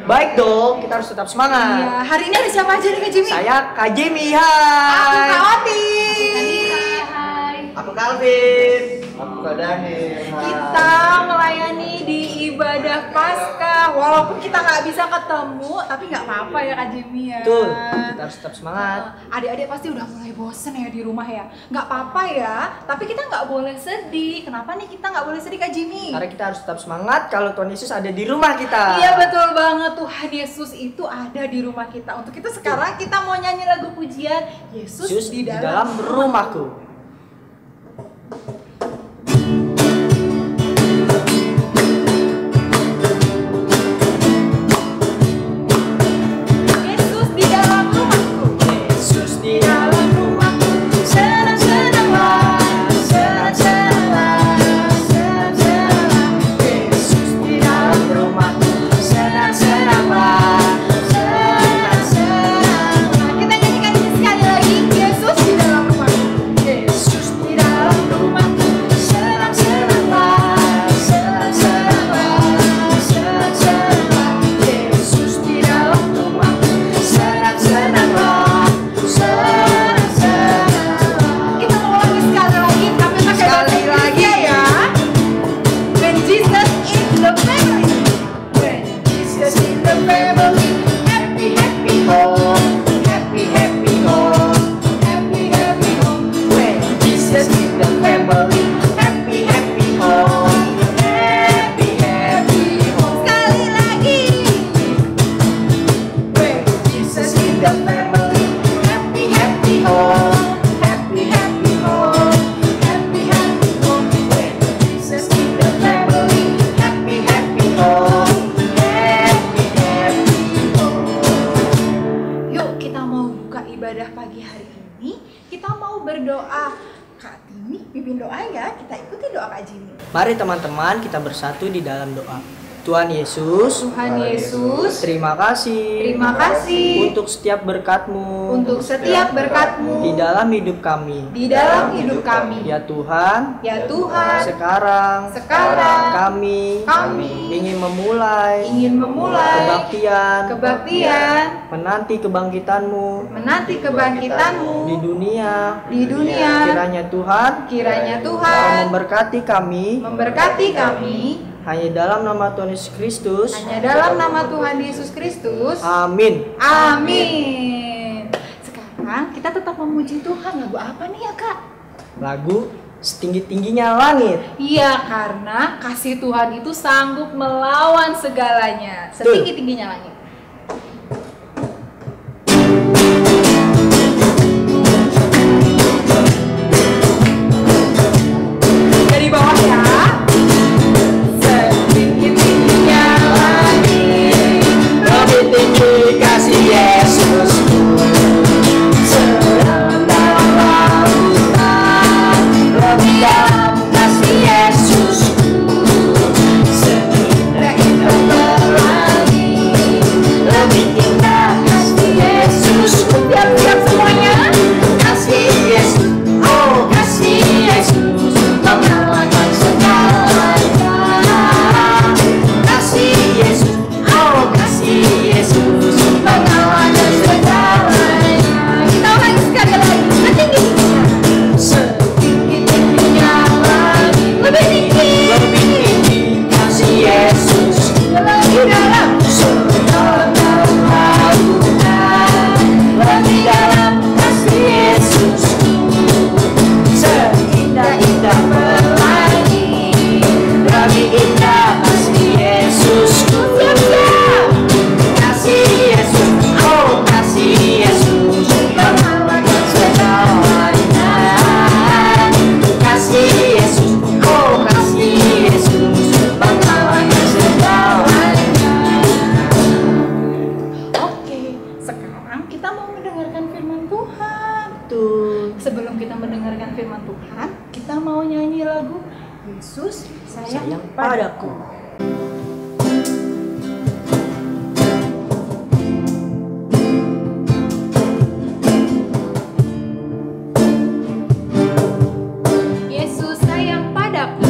Baik dong, kita harus tetap semangat. Iya, hari ini ada siapa aja nih Kak Jimmy? Saya Kak Jimmy, Aku hai. Kak Oti. Hai. Aku Calvin. Aku Kak Daniel. Kita melayani di ibadah Paskah. Walaupun kita nggak bisa ketemu, tapi nggak apa-apa ya Kak Jimmy ya. Betul, kita harus tetap semangat. Adik-adik pasti udah mulai bosen ya di rumah ya. Nggak apa-apa ya, tapi kita nggak boleh sedih. Kenapa nih kita nggak boleh sedih Kak Jimmy? Karena kita harus tetap semangat kalau Tuhan Yesus ada di rumah kita. Iya betul banget, Tuhan Yesus itu ada di rumah kita. Untuk itu sekarang kita mau nyanyi lagu pujian Yesus Yesus di di dalam dalam rumahku. Yesus di dalam rumahku. Yesus di dalam rumahku, senang-senanglah, senang-senanglah, senang-senanglah. Yesus di dalam rumahku, senang-senanglah, senang-senanglah. Kita nyanyikan ini sekali lagi. Yesus di dalam rumahku. Yesus di dalam rumahku, senang-senanglah, senang-senanglah, senang-senanglah. Yesus di dalam rumahku, senang-senanglah, senang-senanglah. Kita mau lagi sekali lagi, tapi pakai bahasa Sekali Inggrisnya lagi. ya. When Jesus in the family. When Jesus in the family, happy happy home, happy happy home, happy happy home. When Jesus in the family, happy happy home, happy happy home. Sekali lagi. When Jesus in the family, happy happy home, happy happy home, happy happy home. When Jesus in the family, happy happy home, happy happy home. Yuk kita mau buka ibadah pagi hari ini. Kita mau berdoa. Kak Timi pimpin doa ya. Kita ikuti doa Kak Jimmy. Mari teman-teman kita bersatu di dalam doa. Tuhan Yesus, Tuhan Yesus, terima kasih terima kasih untuk setiap berkat-Mu untuk setiap berkat-Mu di dalam hidup kami. di dalam hidup kami. Ya Tuhan, Ya Tuhan, sekarang kami ingin memulai ingin memulai kebaktian menanti kebangkitan-Mu menanti kebangkitan-Mu di dunia. di dunia. Kiranya Tuhan Tuhan memberkati kami memberkati kami hanya dalam nama Tuhan Yesus Kristus. hanya dalam nama Tuhan Yesus Kristus. Amin. Amin. Sekarang kita tetap memuji Tuhan. Lagu apa nih ya Kak? Lagu setinggi-tingginya langit. Iya, karena kasih Tuhan itu sanggup melawan segalanya. Setinggi-tingginya langit. Dari bawah ya. Setinggi-tingginya langit. Lebih tinggi kasih Yesus, sedalam lautan. Lebih dalam kasih Yesus, seindah-indah pelangi. Lebih indah kasih Yesus. Siap-siap semuanya. Kasih Yesus, oh kasih Yesus, mengalahkan segalanya. Kasih Yesus, oh kasih Yesus, mengalahkan segalanya. Kita ulangi sekali lagi. Setinggi-tingginya. Setinggi-tingginya langit, Lebih tinggi. lebih tinggi kasih Yesus. Lebih dalam. Sedalam lautan, lebih dalam kasih Yesus, seindah-indah pelangi. Lebih indah kasih Yesus. Siap-siap. Kasih Yesus, oh kasih Yesus, mengalahkan segalanya. Kasih Yesus, oh kasih Yesus, mengalahkan segalanya. Oke, sekarang kita mau mendengarkan firman Tuhan. Tuh. Sebelum kita mendengarkan firman Tuhan, kita mau nyanyi lagu Yesus sayang Sayang padaku. padaku. Yesus sayang padaku.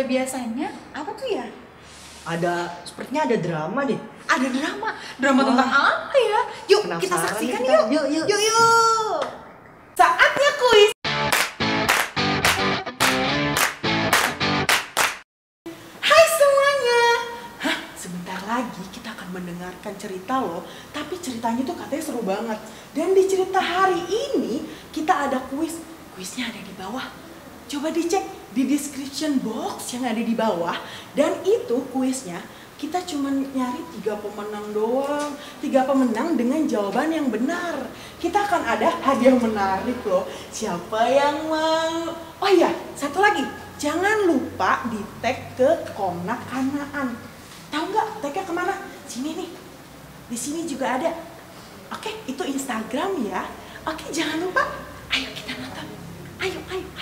biasanya apa tuh ya? Sepertinya ada drama deh. Ada drama. Drama Wah. tentang apa ya? Yuk kita Penasaran saksikan nih kita. yuk. Yuk. Yuk. Saatnya kuis. Hai semuanya. Sebentar lagi kita akan mendengarkan cerita loh. Tapi ceritanya tuh katanya seru banget. Dan di cerita hari ini kita ada kuis. Kuisnya ada di bawah. Coba dicek di description box yang ada di bawah. Dan itu kuisnya kita cuma nyari 3 pemenang doang. 3 pemenang dengan jawaban yang benar. Kita akan ada hadiah menarik loh. Siapa yang mau? Oh iya, satu lagi. Jangan lupa di tag ke Komnak Kanaan. Tahu nggak tagnya kemana? Sini nih. Di sini juga ada. Oke, itu Instagram ya. Oke, jangan lupa. Ayo kita nonton. Ayo.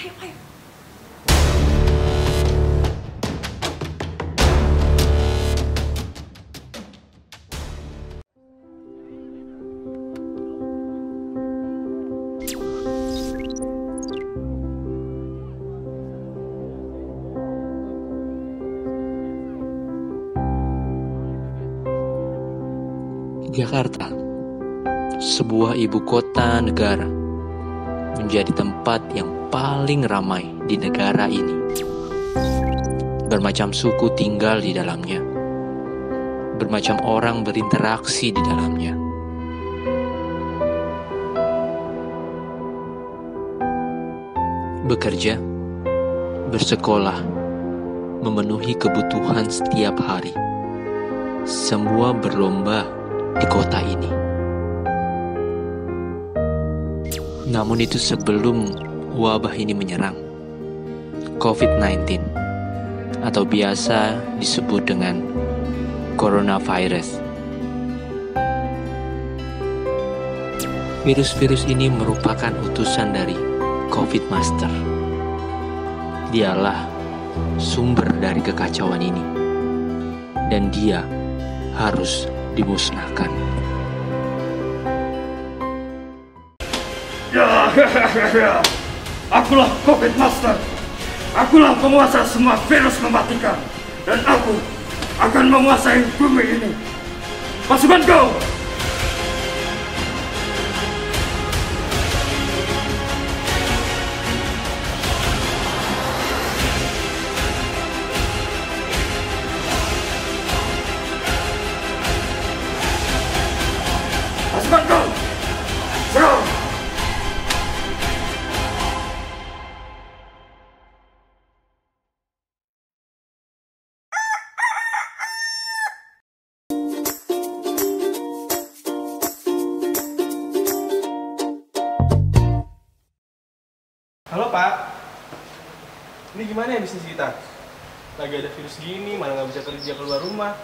Jakarta, sebuah ibu kota negara, menjadi tempat yang paling ramai di negara ini. Bermacam suku tinggal di dalamnya. Bermacam orang berinteraksi di dalamnya. Bekerja, bersekolah, memenuhi kebutuhan setiap hari. Semua berlomba di kota ini. Namun itu sebelum wabah ini menyerang, COVID-19, atau biasa disebut dengan coronavirus. Virus-virus ini merupakan utusan dari COVID Master. Dialah sumber dari kekacauan ini, dan dia harus dimusnahkan. Akulah COVID Master. Akulah penguasa semua virus mematikan. Dan aku akan menguasai bumi ini. Pasukan go! Pasukan go! Serang! Halo Pak, ini gimana ya bisnis kita? Lagi ada virus gini, mana nggak bisa kerja keluar rumah.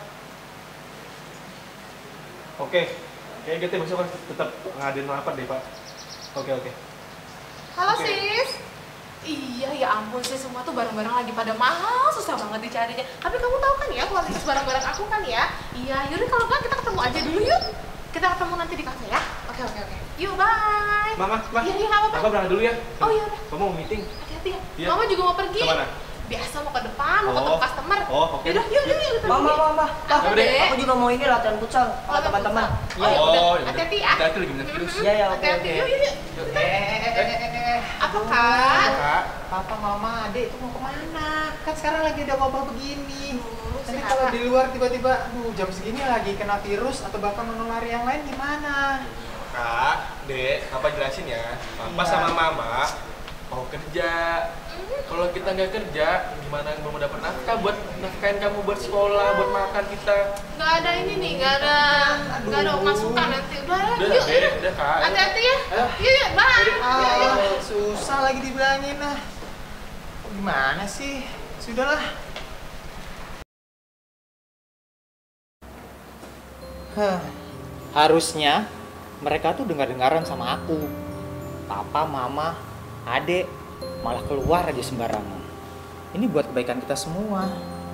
Oke, kayaknya kita besok kan tetap ngadain rapat deh Pak. Oke. Halo Oke. sis. Iya ya ampun sis, semua tuh barang-barang lagi pada mahal, susah banget dicarinya. Tapi kamu tahu kan ya kualitas barang-barang aku kan ya. Iya, yaudah kalau enggak kita ketemu aja dulu yuk. Kita ketemu nanti di kafe ya. Oke. Yuk bye. Mama, Iya nggak apa-apa. Papa berangkat dulu ya. Oh iya udah. Mama mau meeting. Hati-hati ya. Iya. Mama juga mau pergi. Kemana? Biasa mau ke depan, mau ketemu customer. Oh, oke. Yaudah, yuk kita pergi. Mama. Apa Yaudah, deh? Aku juga mau ini latihan futsal sama Latihan teman-teman. futsal. Oh, ya udah. Hati-hati ya. Hati-hati lagi bener virus. Iya, ya, oke, Hati-hati. oke. Yuk. Apa kak? Kak, Papa, Mama, Adek itu mau kemana? Kan sekarang lagi ada wabah begini. Nanti siapa? kalau di luar tiba-tiba, jam segini lagi kena virus atau bahkan menulari yang lain gimana? Kak, Dek, Papa jelasin ya. Papa Iya. sama Mama mau kerja. Kalau kita nggak kerja, gimana mau dapat nafkah buat nafkahin kamu buat sekolah, buat makan kita? Nggak ada ini nih, nggak ada masukan nanti. Udah, Udah, yuk. Dek, udah Kak. Hati-hati ya. Yuk, bye. Susah lagi dibilangin nah. Gimana sih? Sudahlah. Harusnya mereka tuh dengar-dengaran sama aku. Papa, Mama, Adek malah keluar aja sembarangan. Ini buat kebaikan kita semua.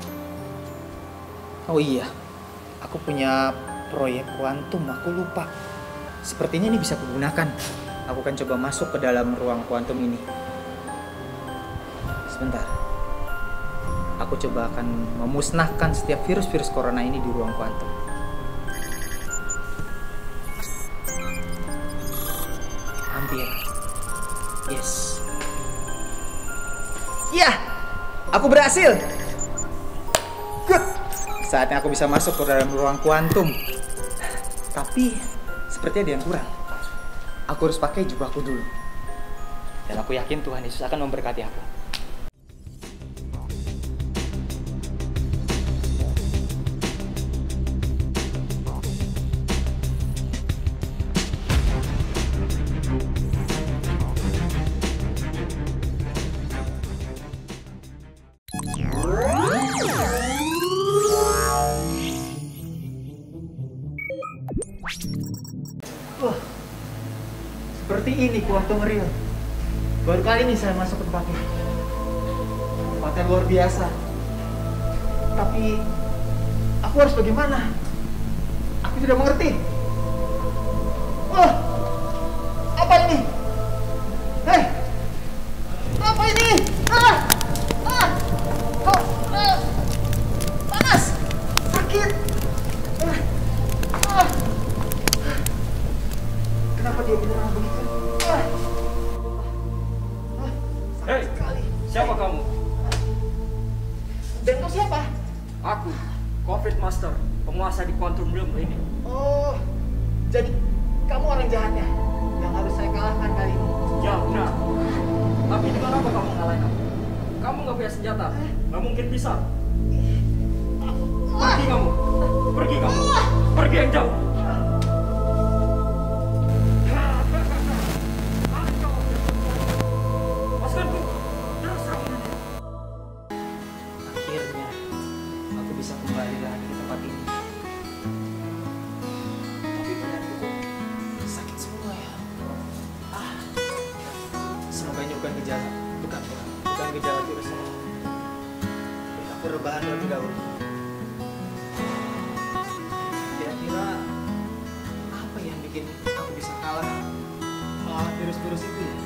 Oh iya, aku punya proyek kuantum, aku lupa. Sepertinya ini bisa kugunakan. Aku akan coba masuk ke dalam ruang kuantum ini. Sebentar. aku coba akan memusnahkan setiap virus-virus corona ini di ruang kuantum. Hampir. Yes. Iya, aku berhasil. Good. Saatnya aku bisa masuk ke dalam ruang kuantum. Tapi seperti ada yang kurang. Aku harus pakai jubahku dulu. Dan aku yakin Tuhan Yesus akan memberkati aku. Seperti ini kuantum real. Baru kali ini saya masuk ke tempat ini. Tempatnya luar biasa. Tapi aku harus bagaimana? Aku tidak mengerti. Wah, apa ini? Hei, apa ini? Panas, sakit. Kenapa dia bilang begitu? Hei, siapa kamu? Dan kau siapa? Aku, COVID Master, penguasa di Quantum Realm ini. Oh, jadi kamu orang jahatnya yang harus saya kalahkan kali ini. Ya, benar. Tapi dengan apa kamu ngalahin aku? Kamu nggak punya senjata, nggak mungkin bisa. Pergi kamu, pergi yang jauh. Pasukanku, Akhirnya aku bisa kembali lagi ke tempat ini. Tapi badanku sakit semua ya. Semoga ini bukan gejala. Bukan gejala virus. Aku rebahan lebih dahulu. Kira-kira apa yang bikin aku bisa kalah melawan virus-virus itu ya?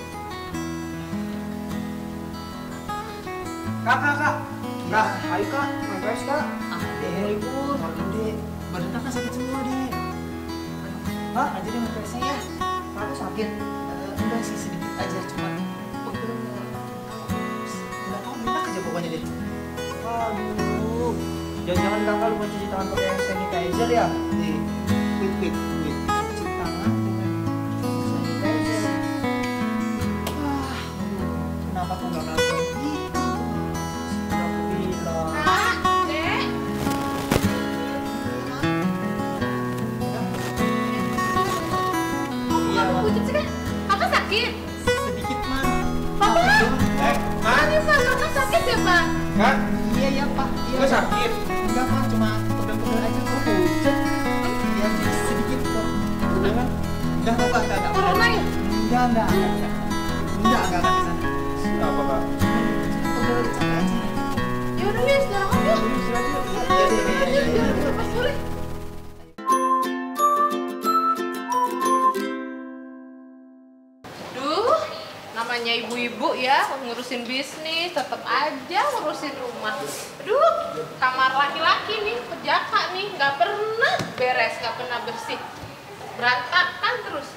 Kak, ayo kak, guys kak. Adek, Dek, badan kakak sakit semua deh. Pak, aja deh nge saya. Kakak sakit? Enggak sih, sedikit aja, cuma pegel. Enggak tahu, minta aja pokoknya deh. Aduh, jangan-jangan kakak lupa cuci tangan pakai hand sanitizer ya? Nih, wait. Cuci tangan dengan sanitizer. Kenapa kok nggak melakukan itu? Aku bilang. Dek. Iya, Kamu pucet sih kan? Kakak sakit? sedikit mah. Papa? Mah? Ini Pak, kakak sakit ya Pak? Kan? Iya Pak. Iya. Nggak sakit? Enggak Pak, cuma pegel-pegel aja kok. Pucet. Iya, sedikit kok. Udah kan? Enggak Pak, enggak. Corona ya? Enggak ke sana. Kenapa Pak? Pegel capek aja. Yaudah yuk, sekarang yuk. Iya. Pas boleh. Duh, namanya ibu-ibu ya, ngurusin bisnis, tetap aja ngurusin rumah. Aduh, kamar laki-laki nih, pejaka nih, nggak pernah beres, nggak pernah bersih. Berantakan terus.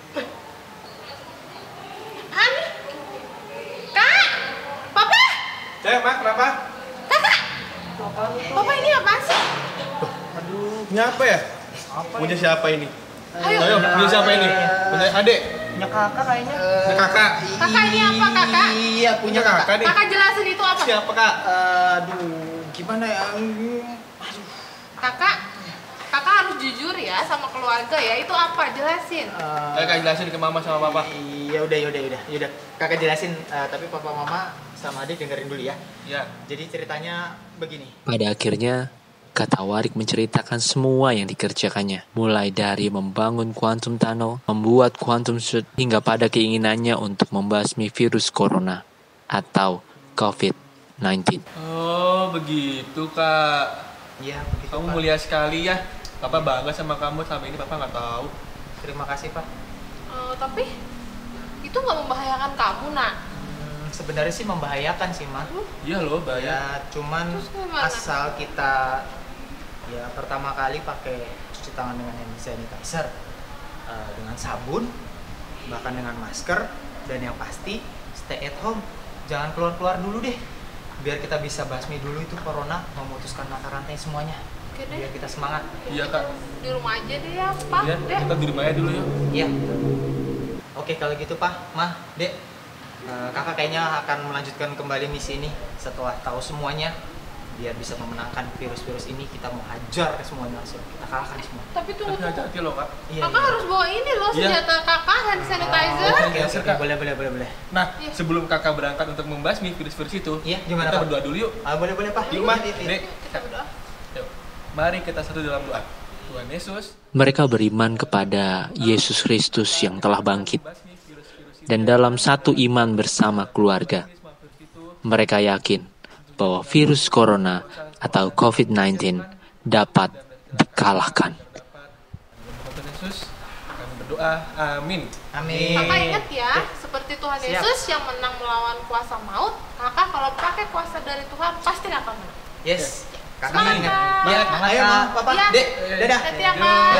Aneh. Kak, Papa, Mak, kenapa? Kakak. Papa ini apaan sih? Ini apa ya? Punya siapa ini? Ayo. Punya siapa ini? Punya adik? Punya kakak kayaknya. Punya kakak? Kakak ini apa, Kakak? Iya, punya Punya kakak nih? Kakak jelasin itu apa? Siapa kak? Aduh, gimana ya? Kakak harus jujur ya sama keluarga ya. Itu apa? Jelasin. Kak jelasin ke mama sama papa. Iya, udah. Kakak jelasin, tapi papa mama sama adik dengerin dulu ya. Ya. Jadi ceritanya begini. Pada akhirnya, kata Warik menceritakan semua yang dikerjakannya. Mulai dari membangun quantum tunnel, membuat quantum suit, hingga pada keinginannya untuk membasmi virus corona atau COVID-19. Oh begitu kak. Iya, begitu. Kamu Pak. mulia sekali ya. Papa bangga sama kamu, selama ini papa nggak tahu. Terima kasih, Pak. Tapi itu nggak membahayakan kamu, Nak? sebenarnya sih membahayakan sih, Mah. Iya loh, bahaya. Ya, cuman Terus gimana? asal kita ya pertama kali pakai cuci tangan dengan hand sanitizer, dengan sabun, bahkan dengan masker, dan yang pasti stay at home. Jangan keluar-keluar dulu deh. Biar kita bisa basmi dulu itu corona, memutuskan mata rantai semuanya. Oke deh. Biar kita semangat. Iya, Kak. Di rumah aja deh ya, Pak. Iya, Deh. kita di rumah aja dulu yuk. Iya. Oke, kalau gitu Pak, Mah, Dek, kakak kayaknya akan melanjutkan kembali misi ini setelah tahu semuanya. Biar bisa memenangkan virus-virus ini, kita mau hajar semuanya langsung. Kita kalahkan semua. Tapi tunggu Tapi tunggu. hati-hati loh, Kak. Iya, Kakak harus bawa ini loh, Iya. senjata kakak, hand sanitizer. Oke, boleh. Nah, Iya. sebelum kakak berangkat untuk membasmi virus-virus itu, Iya, gimana, kita Pak? berdoa dulu yuk. Boleh Pak. Yuk, Mah. Iya. Dek, Kita berdoa. yuk. Mari kita satu dalam doa. Tuhan Yesus, Mereka beriman kepada Yesus Kristus yang telah bangkit. Dan dalam satu iman bersama keluarga, mereka yakin bahwa virus corona atau COVID-19 dapat dikalahkan. Tuhan Yesus, kami berdoa. Amin. Amin. Kakak ingat ya, seperti Tuhan Siap. Yesus yang menang melawan kuasa maut, kakak kalau pakai kuasa dari Tuhan pasti akan menang. Yes. Kakak Semangat, ingat. Kak. Iya, ayo Mah, Papa, Iya. Dek, dadah. Hati ya, Kak.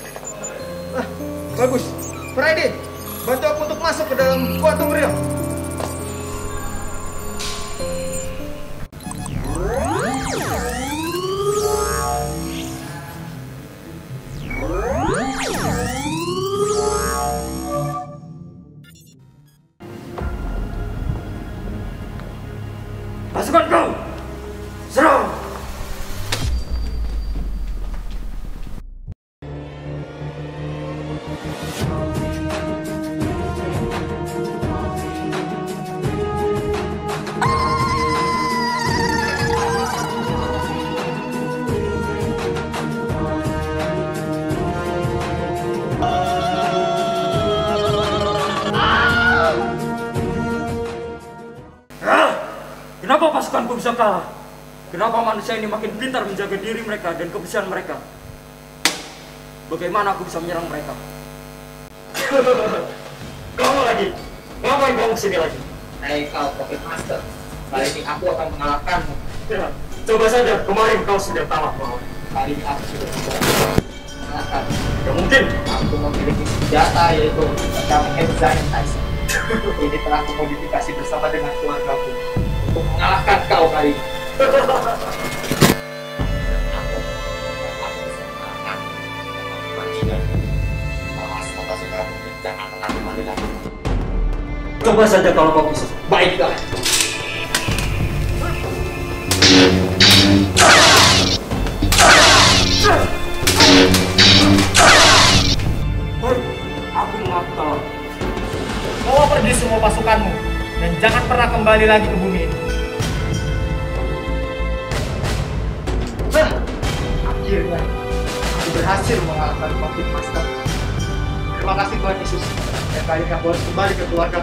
Bagus. Friday, bantu aku untuk masuk ke dalam quantum realm. Pasukan kau, serang! Kenapa pasukanku bisa kalah? Kenapa manusia ini makin pintar menjaga diri mereka dan kebersihan mereka? Bagaimana aku bisa menyerang mereka? Kamu lagi? Ngapain kamu kesini lagi? Hai kau Pocket Master, kali ini aku akan mengalahkanmu. Ya, coba saja, kemarin kau sudah kalah melawan. Kali ini aku sudah bisa mengalahkan. Gak mungkin. Aku memiliki senjata yaitu kami hand sanitizer. Ini telah kumodifikasi bersama dengan keluargaku untuk mengalahkan kau kali ini. Coba saja kalau kau bisa. Baiklah. Baik, aku mengaku kalah. Bawa pergi semua pasukanmu dan jangan pernah kembali lagi ke bumi ini. Akhirnya aku berhasil mengalahkan Pocket Master. Terima kasih Tuhan Yesus. Dan kali ini aku harus kembali ke keluarga.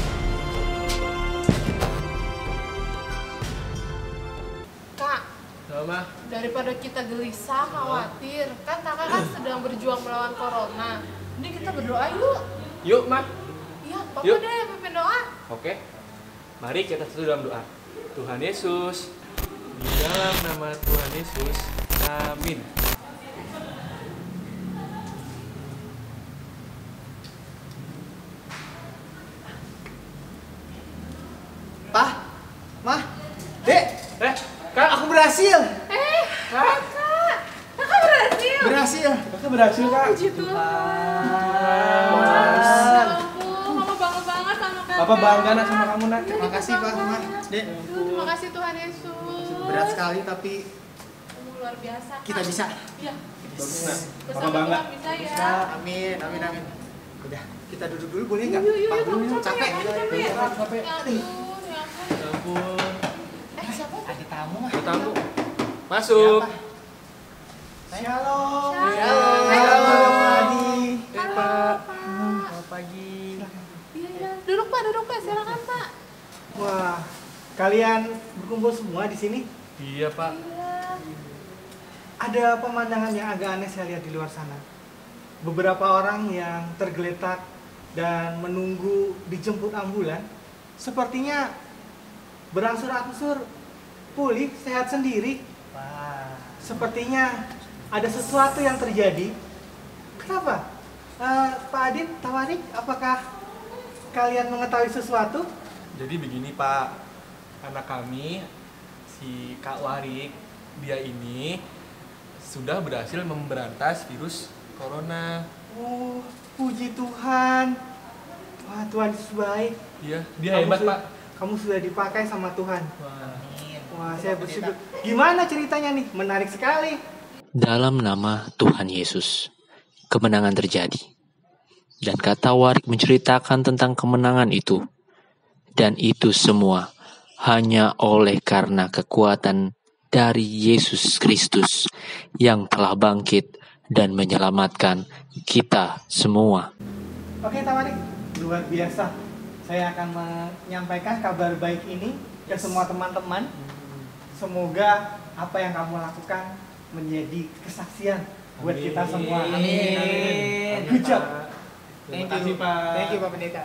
Kak, Mama, daripada kita gelisah, khawatir, kan kakak kan sedang berjuang melawan corona. Ini kita berdoa yuk. yuk, Mah. Iya, papa Yuk. deh pimpin doa. Oke. Mari kita satu dalam doa. Tuhan Yesus, di dalam nama Tuhan Yesus, amin. Pak, Mah, Dek, Kak, aku berhasil. Kakak berhasil. Berhasil. Kakak berhasil, Kak. Puji Tuhan. Ya ampun, mama bangga banget sama kakak. Papa bangga nak sama kamu nak. Terima kasih Pak, Mah, Dek. Aduh, terima kasih Tuhan Yesus. Berat sekali tapi Luar biasa. Kak. kita bisa. Iya. bagus nak. Bersama bangga. Tuhan bisa ya. Amin, amin, amin. Udah, kita duduk dulu boleh nggak? Yuk, Pak, dulu kamu capek. capek ya? Capek. Ya ampun, ya ampun. Ya ampun. Siapa? Ada tamu mah. Ada tamu. Masuk. Shalom. Shalom. Shalom, Padi. Halo, Pak. Selamat pagi. Iya, iya. Duduk Pak, silakan Pak. Wah, kalian berkumpul semua di sini? Iya, Pak. Iya. Ada pemandangan yang agak aneh saya lihat di luar sana. Beberapa orang yang tergeletak dan menunggu dijemput ambulan sepertinya berangsur-angsur pulih, sehat sendiri. Wah. Sepertinya ada sesuatu yang terjadi. Kenapa? Pak Adit, Tawarik, apakah kalian mengetahui sesuatu? Jadi begini Pak, anak kami, si Kak Warik, dia ini sudah berhasil memberantas virus corona. Oh, puji Tuhan. Wah, Tuhan Yesus baik. Iya, dia hebat Pak. Kamu sudah dipakai sama Tuhan. Wah. Wah, saya bersyukur. Gimana ceritanya nih? Menarik sekali. Dalam nama Tuhan Yesus, kemenangan terjadi. Dan kata Warik menceritakan tentang kemenangan itu. Dan itu semua hanya oleh karena kekuatan dari Yesus Kristus yang telah bangkit dan menyelamatkan kita semua. Oke, Tawarik, luar biasa. Saya akan menyampaikan kabar baik ini ke semua teman-teman. Semoga apa yang kamu lakukan menjadi kesaksian buat kita semua. Amin. Good job. Terima kasih Pak. Thank you Pak Pendeta.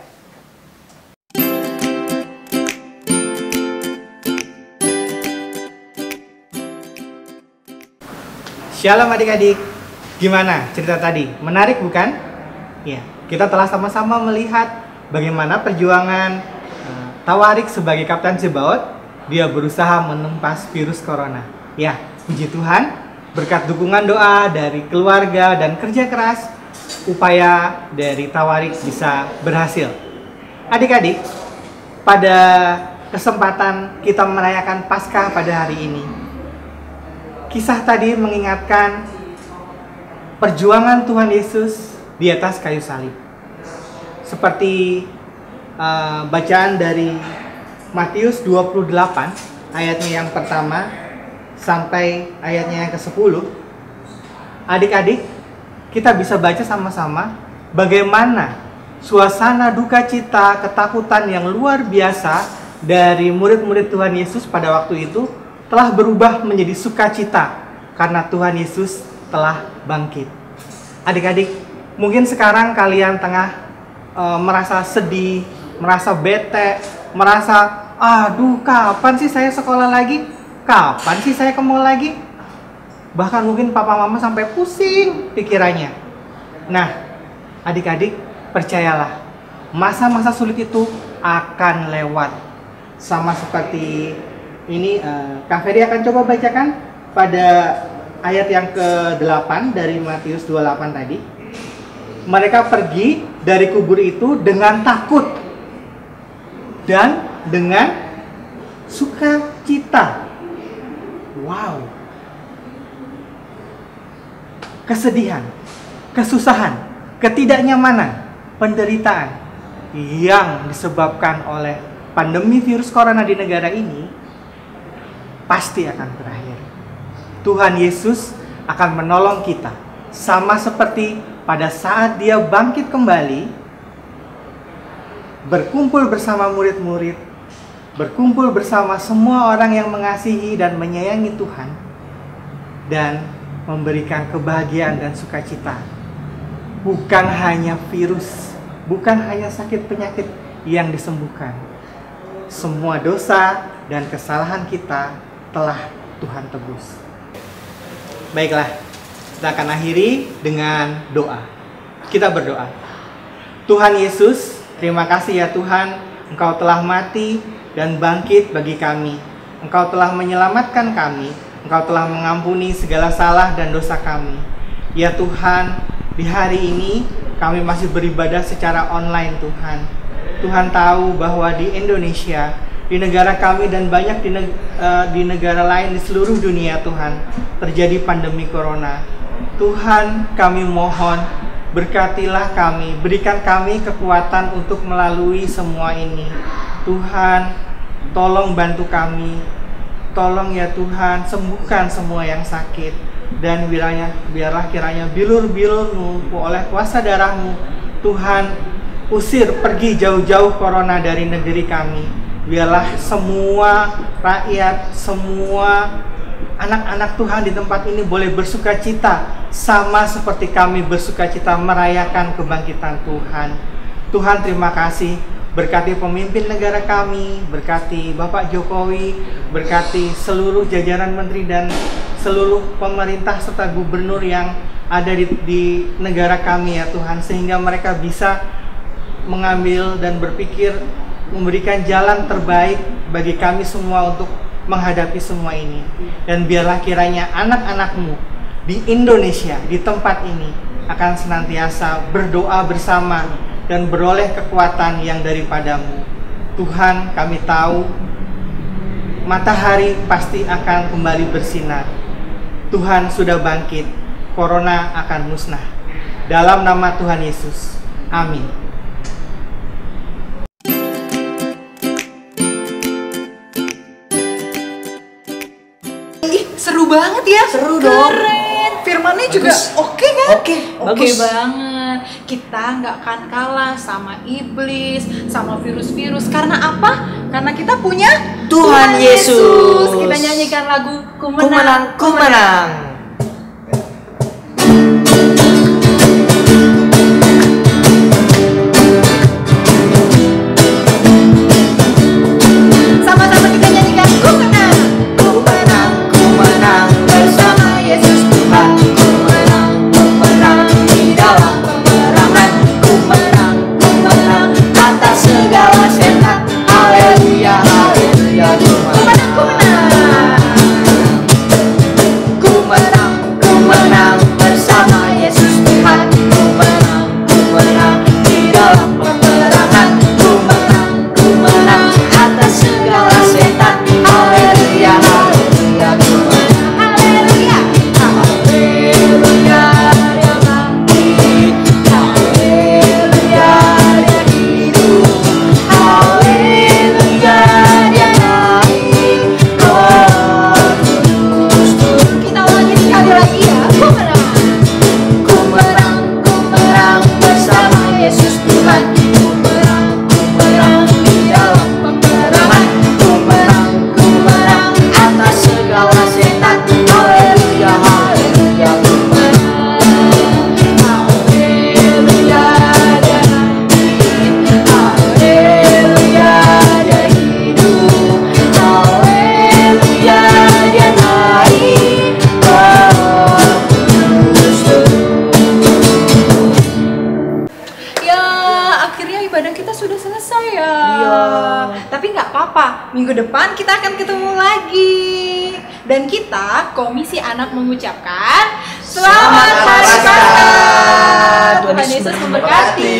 Shalom adik-adik. Gimana cerita tadi? Menarik bukan? Ya, kita telah sama-sama melihat bagaimana perjuangan Tawarik sebagai Kapten Zebaot. Dia berusaha menumpas virus corona. Ya, puji Tuhan, berkat dukungan doa dari keluarga dan kerja keras, upaya dari Tawarik bisa berhasil. Adik-adik, pada kesempatan kita merayakan Paskah pada hari ini, kisah tadi mengingatkan perjuangan Tuhan Yesus di atas kayu salib. Seperti bacaan dari Matius 28 ayatnya yang pertama sampai ayatnya yang ke-10. Adik-adik, kita bisa baca sama-sama bagaimana suasana duka cita, ketakutan yang luar biasa dari murid-murid Tuhan Yesus pada waktu itu telah berubah menjadi sukacita karena Tuhan Yesus telah bangkit. Adik-adik, mungkin sekarang kalian tengah merasa sedih, merasa bete, merasa aduh, kapan sih saya sekolah lagi? Kapan sih saya ke mall lagi? Bahkan mungkin papa mama sampai pusing pikirannya. Nah, adik-adik, percayalah, masa-masa sulit itu akan lewat. Sama seperti ini, Kak Ferry akan coba bacakan pada ayat yang ke-8 dari Matius 28 tadi. Mereka pergi dari kubur itu dengan takut dan dengan sukacita. Wow. Kesedihan, kesusahan, ketidaknyamanan, penderitaan yang disebabkan oleh pandemi virus corona di negara ini pasti akan berakhir. Tuhan Yesus akan menolong kita, sama seperti pada saat Dia bangkit kembali, berkumpul bersama murid-murid, berkumpul bersama semua orang yang mengasihi dan menyayangi Tuhan, dan memberikan kebahagiaan dan sukacita. Bukan hanya virus, bukan hanya sakit penyakit yang disembuhkan. Semua dosa dan kesalahan kita telah Tuhan tebus. Baiklah, kita akan akhiri dengan doa. Kita berdoa. Tuhan Yesus, terima kasih ya Tuhan, Engkau telah mati dan bangkit bagi kami. Engkau telah menyelamatkan kami. Engkau telah mengampuni segala salah dan dosa kami. Ya Tuhan, di hari ini kami masih beribadah secara online Tuhan. Tuhan tahu bahwa di Indonesia, di negara kami dan banyak di negara lain di seluruh dunia Tuhan, terjadi pandemi corona. Tuhan, kami mohon, berkatilah kami, berikan kami kekuatan untuk melalui semua ini. Tuhan, tolong bantu kami. Tolong ya Tuhan, sembuhkan semua yang sakit. Dan biarlah kiranya bilur-bilur-Mu oleh kuasa darah-Mu, Tuhan, usir pergi jauh-jauh corona dari negeri kami. Biarlah semua rakyat, semua anak-anak Tuhan di tempat ini boleh bersukacita, sama seperti kami bersukacita merayakan kebangkitan Tuhan. Tuhan, terima kasih Berkati pemimpin negara kami, berkati Bapak Jokowi, berkati seluruh jajaran menteri dan seluruh pemerintah serta gubernur yang ada di negara kami ya Tuhan, sehingga mereka bisa mengambil dan berpikir memberikan jalan terbaik bagi kami semua untuk menghadapi semua ini. Dan biarlah kiranya anak-anak-Mu di Indonesia, di tempat ini akan senantiasa berdoa bersama dan beroleh kekuatan yang daripada-Mu. Tuhan, kami tahu matahari pasti akan kembali bersinar. Tuhan sudah bangkit, corona akan musnah. Dalam nama Tuhan Yesus, amin. Ih, seru banget ya. Seru dong. Keren. Firmannya juga oke kan? Oke, Oke bagus. banget. Kita nggak akan kalah sama iblis, sama virus-virus. Karena apa? Karena kita punya Tuhan Yesus. Kita nyanyikan lagu Ku Ku menang, ku menang. Sama-sama kita nyanyikan Ku menang. Ku menang, ku menang bersama Yesus Tuhan. Ku menang di dalam peperangan. Ku menang atas segala setan. Haleluya, haleluya. Ku menang, ku menang. Ku menang bersama Yesus Tuhan. Ku menang di dalam peperangan. Ku menang atas segala setan. Haleluya, haleluya. Ku menang, haleluya. Haleluya, dia bangkit. Haleluya, dia hidup. Haleluya, dia naik. Roh Kudus turun. Kita ulangi sekali lagi ya. Ku menang bersama Yesus Tuhan. Ku menang di dalam peperangan. Ku menang atas segala setan. Haleluya, haleluya. Ku menang. Haleluya, dia bangkit. Haleluya, dia hidup. Haleluya, dia naik. Roh Kudus turun. Ya, akhirnya ibadah kita sudah selesai ya. Iya. Tapi nggak apa-apa, minggu depan kita akan ketemu lagi. Dan kita, Komisi Anak mengucapkan Selamat Hari Paskah. Tuhan Yesus memberkati.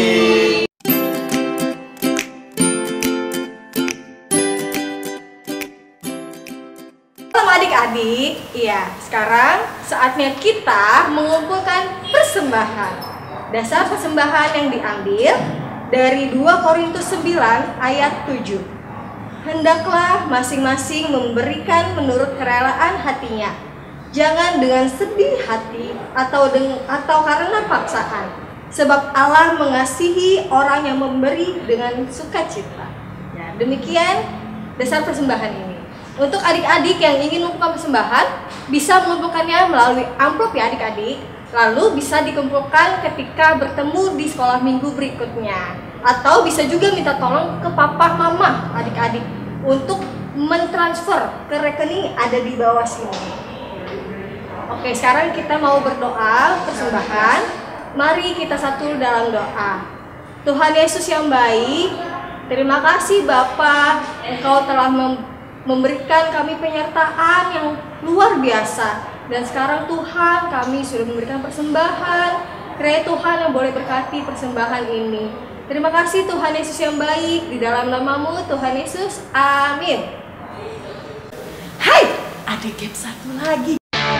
Halo adik-adik, iya sekarang saatnya kita mengumpulkan persembahan. Dasar persembahan yang diambil dari 2 Korintus 9 ayat 7. Hendaklah masing-masing memberikan menurut kerelaan hatinya. Jangan dengan sedih hati atau karena paksaan. Sebab Allah mengasihi orang yang memberi dengan sukacita. Ya, demikian dasar persembahan ini. Untuk adik-adik yang ingin mengumpulkan persembahan, bisa mengumpulkannya melalui amplop ya adik-adik. Lalu bisa dikumpulkan ketika bertemu di sekolah minggu berikutnya. Atau bisa juga minta tolong ke papa mama adik-adik untuk mentransfer ke rekening ada di bawah sini. Oke, sekarang kita mau berdoa persembahan. Mari kita satu dalam doa. Tuhan Yesus yang baik, terima kasih Bapa, Engkau telah memberikan kami penyertaan yang luar biasa. Dan sekarang Tuhan, kami sudah memberikan persembahan. Kiranya Tuhan yang boleh berkati persembahan ini. Terima kasih Tuhan Yesus yang baik, di dalam nama-Mu Tuhan Yesus, amin. Hai, ada game satu lagi.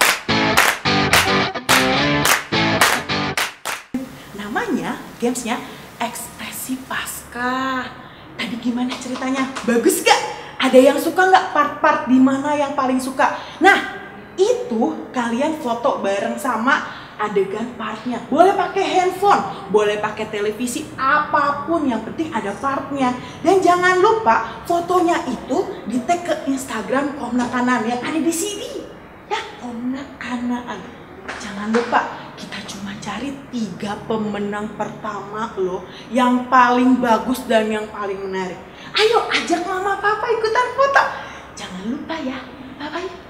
Namanya, gamesnya Ekspresi Paskah. Tadi gimana ceritanya? Bagus gak? Ada yang suka nggak part-part di mana yang paling suka? Nah, itu kalian foto bareng sama adegan partnya. Boleh pakai handphone, boleh pakai televisi, apapun yang penting ada partnya. Dan jangan lupa fotonya itu di tag ke Instagram Komnak Kanan yang ada di sini. Ya, Komnak Kanan. Jangan lupa, kita cuma cari 3 pemenang pertama loh, yang paling bagus dan yang paling menarik. Ayo ajak mama papa ikutan foto. Jangan lupa ya, papa